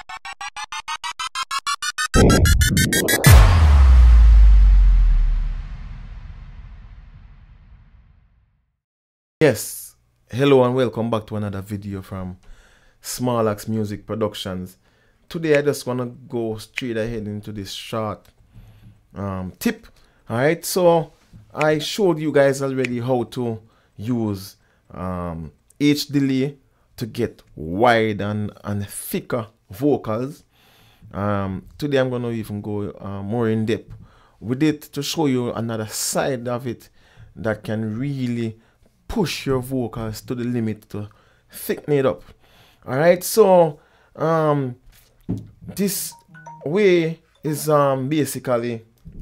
Yes, hello and welcome back to another video from Small Axe Music Productions. Today I just want to go straight ahead into this short tip. Alright, so I showed you guys already how to use H delay to get wide and thicker vocals. Today I'm going to even go more in depth with it to show you another side of it that can really push your vocals to the limit to thicken it up. Alright, so this way is basically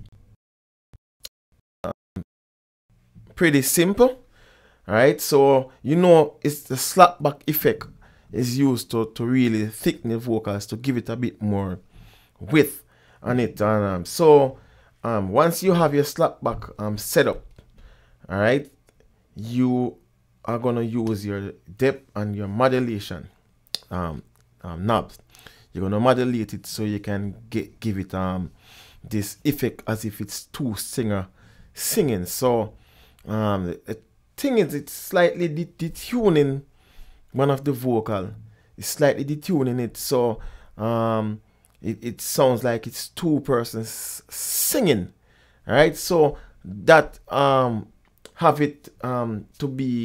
pretty simple. Alright, so you know it's the slapback effect is used to really thicken the vocals, to give it a bit more width on it. And once you have your slapback set up, alright, you are going to use your depth and your modulation knobs. You're going to modulate it so you can give it this effect as if it's two singers singing. So the thing is, it's slightly detuning one of the vocal. It's slightly detuning it, so it sounds like it's two persons singing. All right, so that have it to be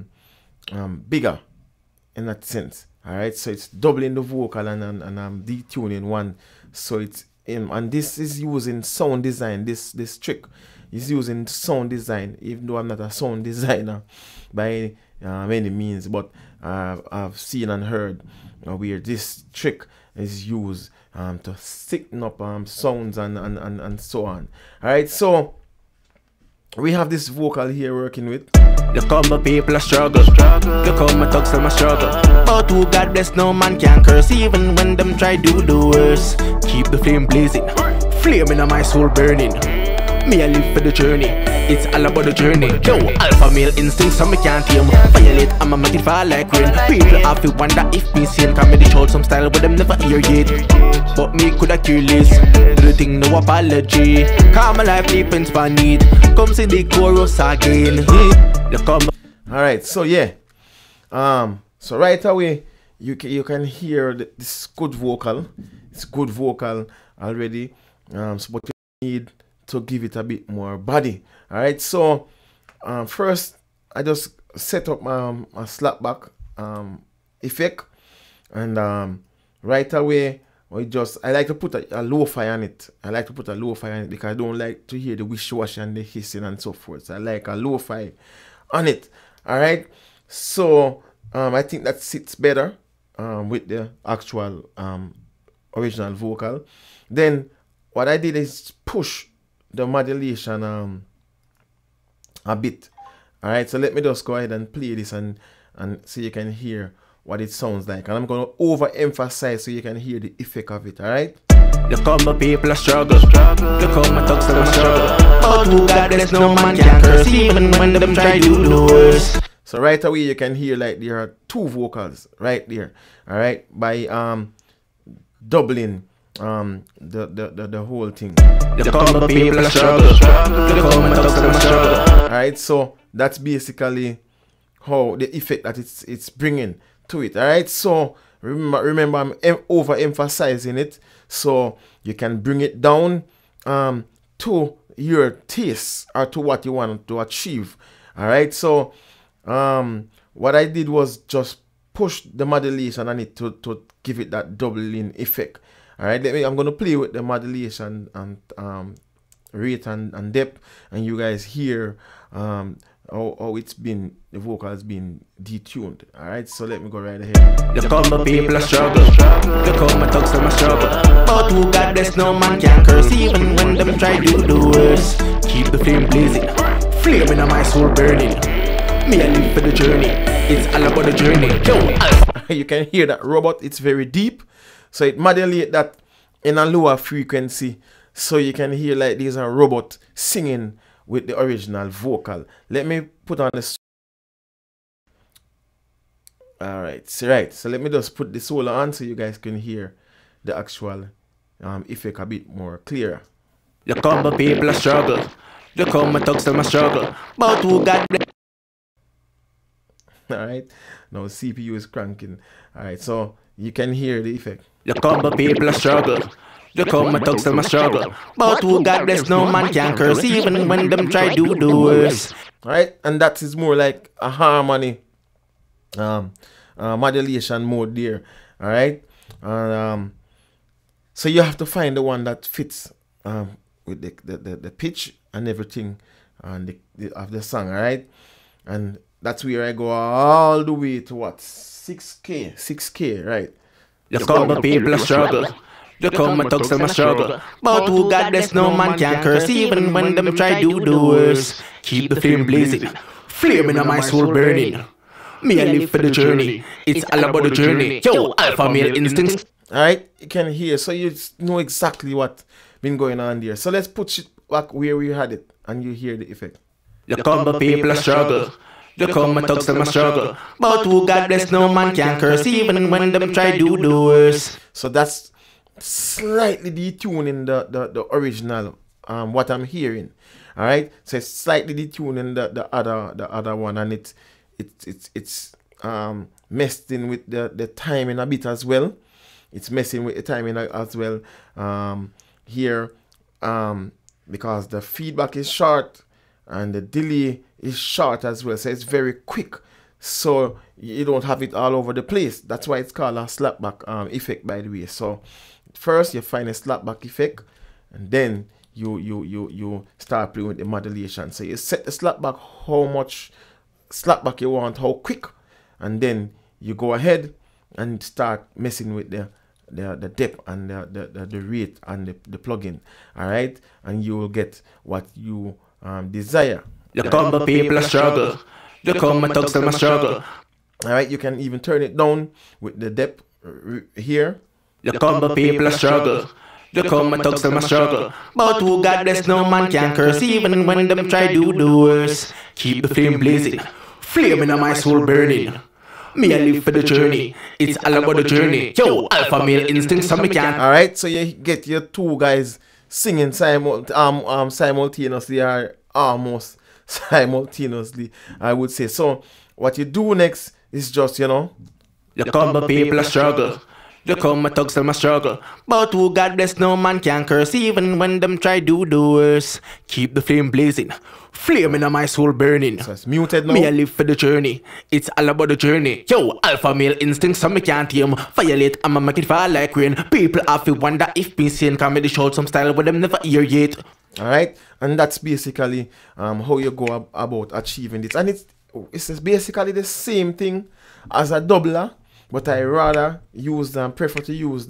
bigger in that sense. All right, so it's doubling the vocal and detuning one, so it's and this is using sound design. This trick is using sound design, even though I'm not a sound designer by any means, but I've seen and heard where this trick is used to thicken up sounds and so on. All right, so we have this vocal here working with. Look how my people are struggle. Look how my thugs them a struggle. But who God bless, no man can curse, even when them try do the worst. Keep the flame blazing, flame in my soul burning. Me I live for the journey, it's all about the journey. Yo, alpha male instinct, so me can't tame. Violate, I'ma make it fall like rain. People have to wonder if me same, can me they showed some style but them never hear yet. But me coulda careless, do the thing, no apology. Cause my life depends on it. Come see the chorus again. Alright, so yeah, so right away you can hear this good vocal. It's good vocal already, so but you need to give it a bit more body. Alright, so first I just set up a slapback effect, and right away I like to put a lo-fi on it. I like to put a lo-fi on it because I don't like to hear the wish-wash and the hissing and so forth. So I like a lo-fi on it. Alright, so I think that sits better with the actual original vocal. Then what I did is push the modulation a bit. Alright, so let me just go ahead and play this and so you can hear what it sounds like, and I'm going to overemphasize so you can hear the effect of it. Alright, look how my people are struggle. Look how my thugs them a struggle. But who God bless, no man can curse, even when them try do the worst. So right away you can hear like there are two vocals right there. Alright, by doubling the whole thing. Look how my people are struggle. Look how my thugs them a struggle. Alright, so that's basically how the effect that it's bringing to it. Alright, so remember I'm overemphasizing it so you can bring it down to your taste or to what you want to achieve. Alright, so what I did was just push the modulation on it to give it that doubling effect. Alright, I'm going to play with the modulation and rate and depth, and you guys hear how it's been, the vocal has been detuned. Alright, so let me go right ahead. Look how my people are struggle. Look how my thugs them a struggle. But who God bless, no man can curse, even when them try do the worst. Keep the flame blazing, flame in my soul burning. Me I live for the journey, it's all about the journey. Yo, you can hear that robot, it's very deep, so it modulates that in a lower frequency, so you can hear like there's a robot singing with the original vocal. Let me put on this. Alright, so let me just put the solo on so you guys can hear the actual effect a bit more clearer. You come but people a struggle. You come and talk some struggle. But who got Alright, now CPU is cranking. Alright, so you can hear the effect. You come but people a struggle. You come and talk some struggle. But who got blessed, no man can curse even when them try do the worst. Alright, and that is more like a harmony modulation mode there. Alright, and so you have to find the one that fits with the pitch and everything and of the song. Alright, and that's where I go all the way to what, 6K, right? You come but people a struggle. You come and talk some struggle. But who got blessed, no man can curse even when them try do the worst. Keep the flame blazing, flame in my soul burning. Me I live for the journey. It's all about the journey. Yo, alpha male instincts. Alright, you can hear, so you know exactly what been going on there. So let's put it back where we had it and you hear the effect. You come but people a struggle. You come and talk some struggle. But who got blessed, no man can curse even when them try do the worst. So that's slightly detuning the original what I'm hearing. Alright, so it's slightly detuning the other one, and it's messed in with the timing a bit as well. It's messing with the timing as well here because the feedback is short and the delay is short as well, so it's very quick, so you don't have it all over the place. That's why it's called a slapback effect, by the way. So first you find a slapback effect, and then you start playing with the modulation. So you set the slapback, how much slapback you want, how quick, and then you go ahead and start messing with the depth and the rate and the plugin. Alright, and you will get what you desire. You come but people a struggle. You come and talk some struggle. Alright, you can even turn it down with the depth here. You come but people a struggle. You come and talk some struggle. But who got blessed, no man can curse even when them try do the worst. Keep the flame blazing, flame in my soul burning. Me I live for the journey. It's all about the journey. Yo, alpha male instincts, so me can. Alright, so you get your two guys singing simultaneously, or almost simultaneously, I would say. So what you do next is just, you come but people a struggle. You come and talk some struggle. But who got blessed, no man can curse even when them try do the worst. Keep the flame blazing, flame in my soul burning. So it's muted now. Me I live for the journey. It's all about the journey. Yo, alpha male instincts, so me can't tame. Violate, I'ma make it fall like rain. People have to wonder if me saying comedy show some style with them never hear yet. Alright, and that's basically how you go about achieving this. And it's basically the same thing as a doubler, but I rather use prefer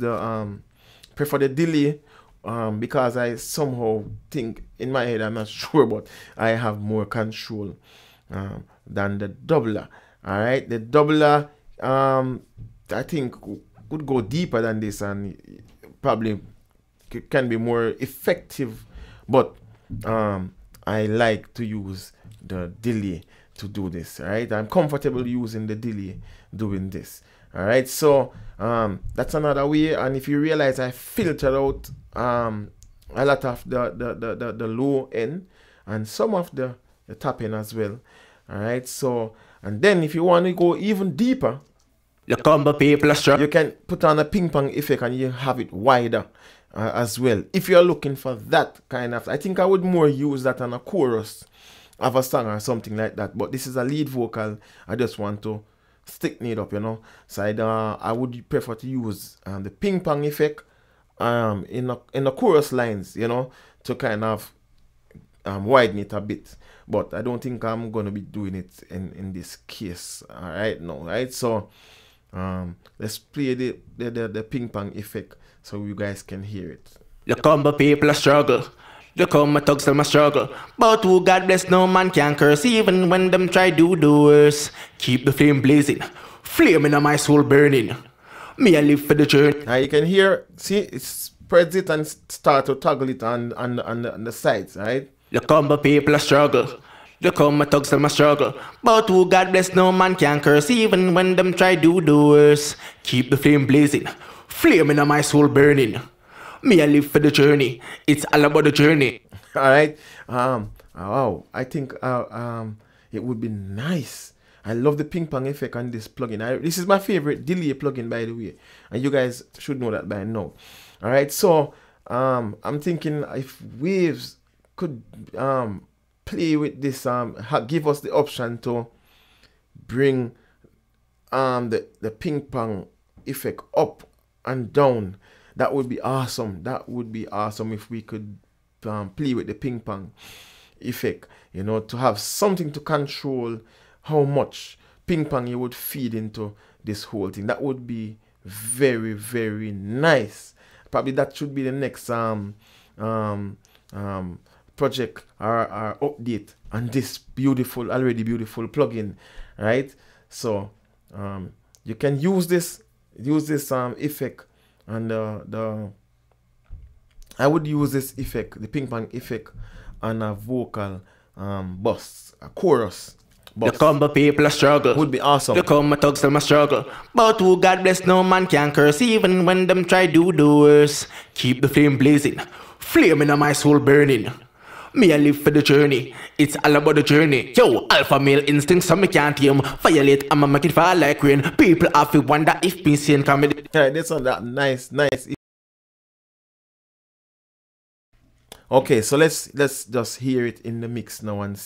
the delay because I somehow think in my head, I'm not sure, but I have more control than the doubler. Alright, the doubler I think could go deeper than this and probably can be more effective, but I like to use the delay to do this. Alright, I'm comfortable using the delay doing this. Alright, so that's another way. And if you realize, I filtered out a lot of the low end and some of the top end as well. Alright, so, and then if you want to go even deeper, you come but people are you can put on a ping pong effect and you have it wider as well. If you're looking for that kind of, I think I would more use that on a chorus of a song or something like that. But this is a lead vocal. I just want to stick it up, So I would prefer to use the ping pong effect in the chorus lines, to kind of widen it a bit. But I don't think I'm gonna be doing it in this case. Alright, no, right? So let's play the ping pong effect so you guys can hear it. You come but people a struggle. You come and talk some struggle. But who God bless, no man can curse even when them try do the worst. Keep the flame blazing, flame in my soul burning. Me I live for the journey. Now you can hear, see, it spreads it and start to toggle it on the sides, right? You come but people a struggle. You come and talk some struggle. But who God bless, no man can curse even when them try do the worst. Keep the flame blazing, Flame in my soul burning. Me, I live for the journey. It's all about the journey. All right. Wow. I think it would be nice. I love the ping pong effect on this plugin. This is my favorite delay plugin, by the way, and you guys should know that by now. All right. So I'm thinking if Waves could play with this, give us the option to bring the ping pong effect up and down. That would be awesome. That would be awesome if we could play with the ping pong effect, you know, to have something to control how much ping pong you would feed into this whole thing. That would be very, very nice. Probably that should be the next project or update on this beautiful, already beautiful plugin, right? So you can use this effect, and I would use this effect, the ping pong effect, on a vocal bus, a chorus bus. The combo people a struggle. Would be awesome. The combo thugs them a struggle. But who God bless, no man can curse, even when them try do the worst. Keep the flame blazing, flame in my soul burning. Me, I live for the journey. It's all about the journey. Yo, alpha male instinct, so me can't tame. Violate, I'ma make it fall like rain. People have to wonder if being seen comedy. Yeah, this one, that nice. Okay, so let's just hear it in the mix now and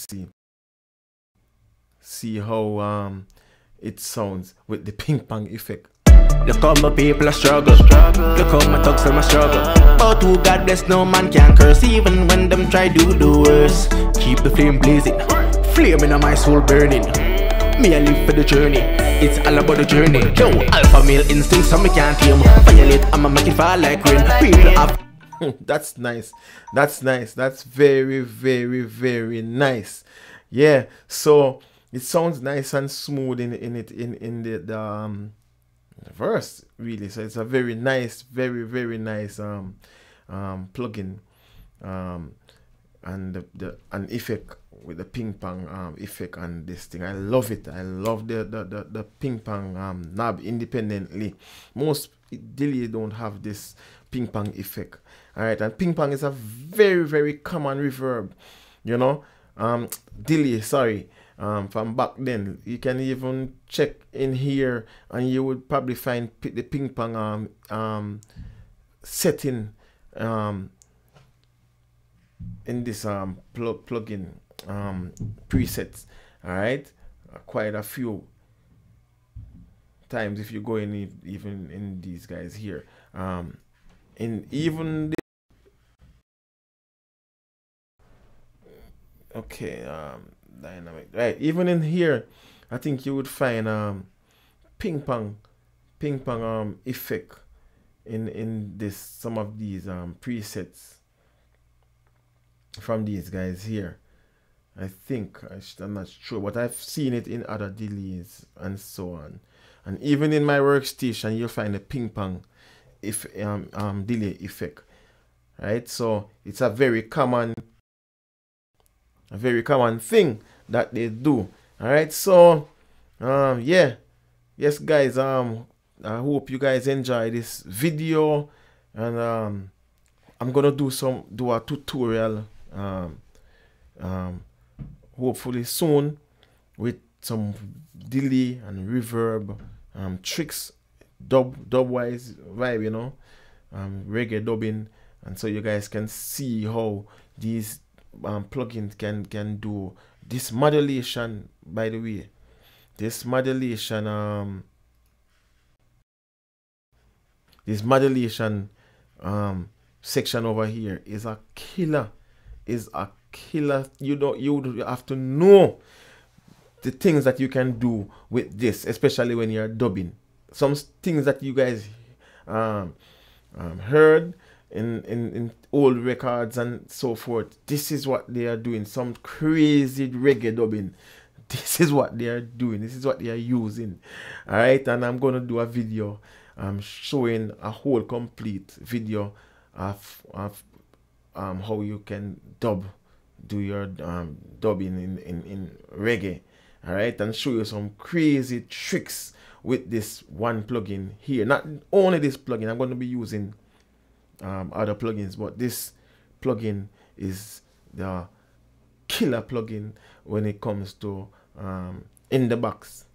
see how it sounds with the ping pong effect. The combo people a struggle. The combo thugs them a struggle. But who God bless, no man can curse, even when them try do the worst. Keep the flame blazing, flame in my soul burning. Me, I live for the journey. It's all about the journey. Yo, alpha male instinct, so me can't tame. Violate, I'ma make it fall like rain. People have. That's nice. That's nice. That's very, very, very nice. Yeah. So it sounds nice and smooth in the verse, really. So it's a very nice, very, very nice plugin, and an effect with the ping pong effect on this thing. I love it. I love the ping pong knob independently. Most delay don't have this ping pong effect. All right, and ping pong is a very, very common reverb, you know. Delay, sorry. From back then, you can even check in here, and you would probably find the ping pong setting in this plugin presets. All right, quite a few times if you go in even in these guys here, in even the okay, dynamic, right? Even in here, I think you would find ping pong effect in this, some of these presets from these guys here. I think I'm not sure, but I've seen it in other delays and so on. And even in my workstation, you'll find a ping pong delay effect, right? So it's a very common thing that they do. All right, so yeah, yes guys, I hope you guys enjoy this video, and I'm gonna do a tutorial hopefully soon with some delay and reverb tricks, dub wise vibe, you know, reggae dubbing, and so you guys can see how these plugins can do this modulation. By the way, this modulation section over here is a killer. You have to know the things that you can do with this, especially when you're dubbing. Some things that you guys heard in old records and so forth. This is what they are doing. Some crazy reggae dubbing. This is what they are doing. This is what they are using. All right, and I'm gonna do a video showing a whole complete video of how you can do your dubbing in reggae. all right, and show you some crazy tricks with this one plugin here. Not only this plugin, I'm going to be using other plugins, but this plugin is the killer plugin when it comes to in the box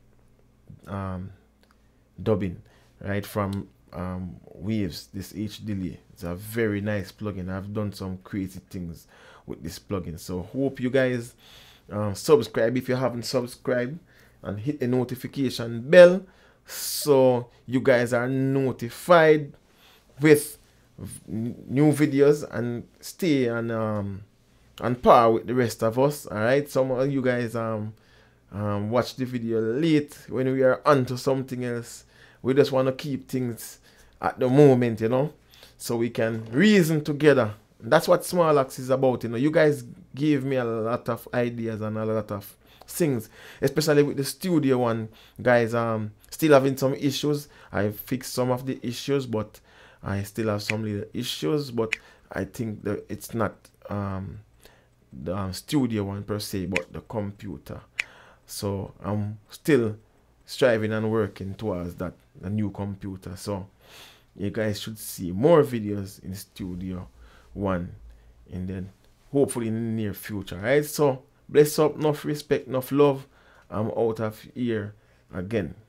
dubbing, right, from Waves, this H delay. It's a very nice plugin. I've done some crazy things with this plugin, so hope you guys subscribe if you haven't subscribed, and hit the notification bell so you guys are notified with new videos and stay on par with the rest of us. All right, some of you guys watch the video late when we are onto something else. We just want to keep things at the moment, you know, so we can reason together. That's what Small Axe is about, you know. You guys gave me a lot of ideas and a lot of things, especially with the studio one, guys. Still having some issues. I fixed some of the issues, but I still have some little issues. But I think that it's not the studio one per se, but the computer. So I'm still striving and working towards that, the new computer. So you guys should see more videos in Studio One, and then hopefully in the near future. Right? So bless up, enough respect, enough love. I'm out of here again.